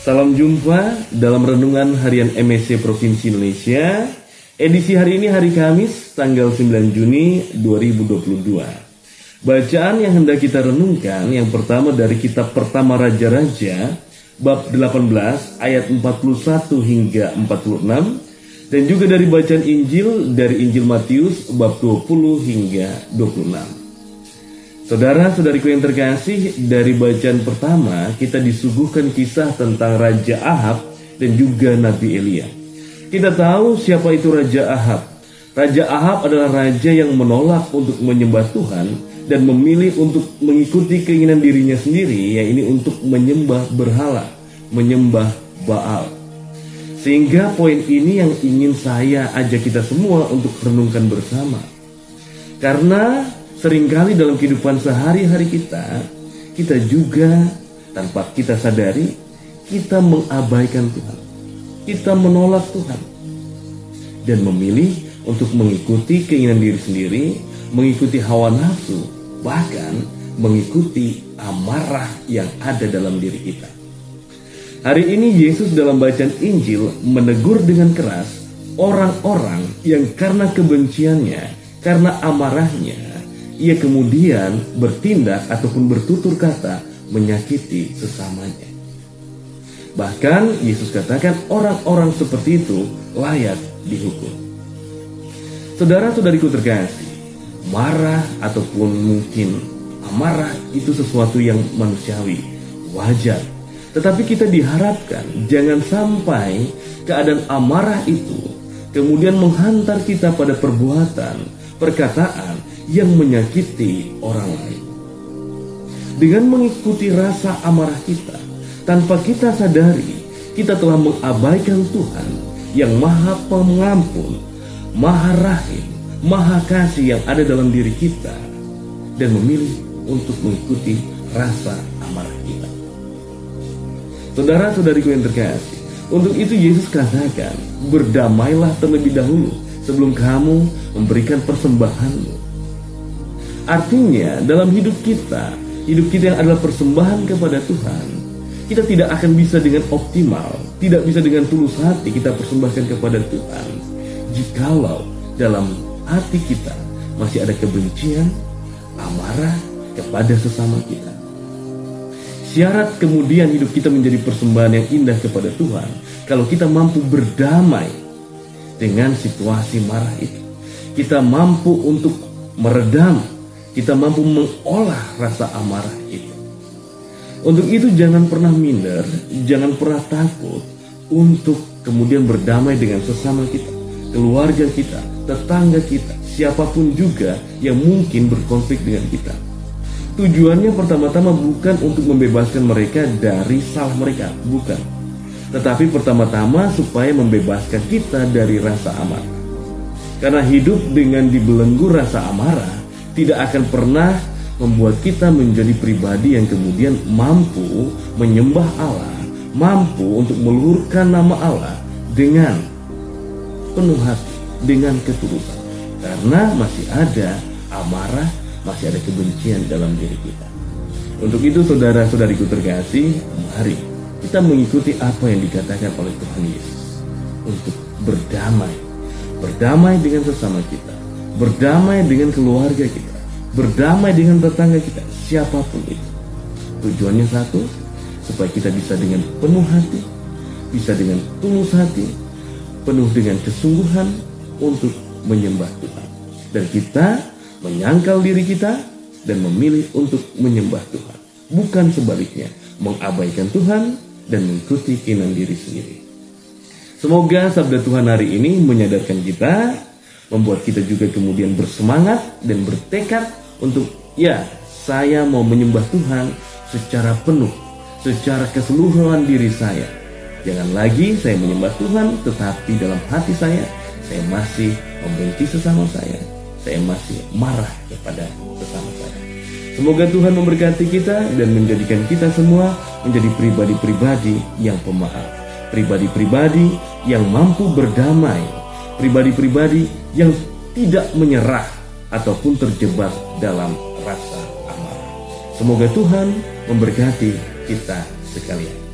Salam jumpa dalam Renungan Harian MSC Provinsi Indonesia. Edisi hari ini hari Kamis, tanggal 9 Juni 2022. Bacaan yang hendak kita renungkan yang pertama dari kitab Pertama Raja-Raja, bab 18 ayat 41 hingga 46, dan juga dari bacaan Injil dari Injil Matius bab 20 hingga 26. Saudara-saudariku yang terkasih, dari bacaan pertama kita disuguhkan kisah tentang Raja Ahab dan juga Nabi Elia. Kita tahu siapa itu Raja Ahab. Raja Ahab adalah raja yang menolak untuk menyembah Tuhan dan memilih untuk mengikuti keinginan dirinya sendiri, yaitu untuk menyembah berhala, menyembah Baal. Sehingga poin ini yang ingin saya ajak kita semua untuk renungkan bersama. Karena seringkali dalam kehidupan sehari-hari kita juga tanpa kita sadari, kita mengabaikan Tuhan. Kita menolak Tuhan dan memilih untuk mengikuti keinginan diri sendiri, mengikuti hawa nafsu, bahkan mengikuti amarah yang ada dalam diri kita. Hari ini Yesus dalam bacaan Injil menegur dengan keras orang-orang yang karena kebenciannya, karena amarahnya, ia kemudian bertindak ataupun bertutur kata menyakiti sesamanya. Bahkan Yesus katakan orang-orang seperti itu layak dihukum. Saudara-saudariku terkasih, marah ataupun mungkin amarah itu sesuatu yang manusiawi, wajar. Tetapi kita diharapkan jangan sampai keadaan amarah itu kemudian menghantar kita pada perbuatan, perkataan yang menyakiti orang lain. Dengan mengikuti rasa amarah kita, tanpa kita sadari, kita telah mengabaikan Tuhan yang Maha Pengampun, Maha Rahim, Maha Kasih yang ada dalam diri kita, dan memilih untuk mengikuti rasa amarah kita. Saudara-saudariku yang terkasih, untuk itu Yesus katakan, berdamailah terlebih dahulu sebelum kamu memberikan persembahanmu. Artinya dalam hidup kita yang adalah persembahan kepada Tuhan, kita tidak akan bisa dengan optimal, tidak bisa dengan tulus hati kita persembahkan kepada Tuhan jikalau dalam hati kita masih ada kebencian, amarah kepada sesama kita. Syarat kemudian hidup kita menjadi persembahan yang indah kepada Tuhan kalau kita mampu berdamai dengan situasi marah itu. Kita mampu untuk meredam, kita mampu mengolah rasa amarah itu. Untuk itu jangan pernah minder, jangan pernah takut untuk kemudian berdamai dengan sesama kita, keluarga kita, tetangga kita, siapapun juga yang mungkin berkonflik dengan kita. Tujuannya pertama-tama bukan untuk membebaskan mereka dari salah mereka, bukan. Tetapi pertama-tama supaya membebaskan kita dari rasa amarah. Karena hidup dengan dibelenggu rasa amarah tidak akan pernah membuat kita menjadi pribadi yang kemudian mampu menyembah Allah, mampu untuk meluhurkan nama Allah dengan penuh hati, dengan ketulusan. Karena masih ada amarah, masih ada kebencian dalam diri kita. Untuk itu saudara-saudariku terkasih, mari kita mengikuti apa yang dikatakan oleh Tuhan Yesus untuk berdamai. Berdamai dengan sesama kita, berdamai dengan keluarga kita, berdamai dengan tetangga kita, siapapun itu. Tujuannya satu, supaya kita bisa dengan penuh hati, bisa dengan tulus hati, penuh dengan kesungguhan untuk menyembah Tuhan. Dan kita menyangkal diri kita dan memilih untuk menyembah Tuhan. Bukan sebaliknya, mengabaikan Tuhan dan mengikuti keinginan diri sendiri. Semoga sabda Tuhan hari ini menyadarkan kita, membuat kita juga kemudian bersemangat dan bertekad untuk saya mau menyembah Tuhan secara penuh, secara keseluruhan diri saya. Jangan lagi saya menyembah Tuhan tetapi dalam hati saya masih membenci sesama saya masih marah kepada sesama saya. Semoga Tuhan memberkati kita dan menjadikan kita semua menjadi pribadi-pribadi yang pemaaf, pribadi-pribadi yang mampu berdamai, pribadi-pribadi yang tidak menyerah ataupun terjebak dalam rasa amarah. Semoga Tuhan memberkati kita sekalian.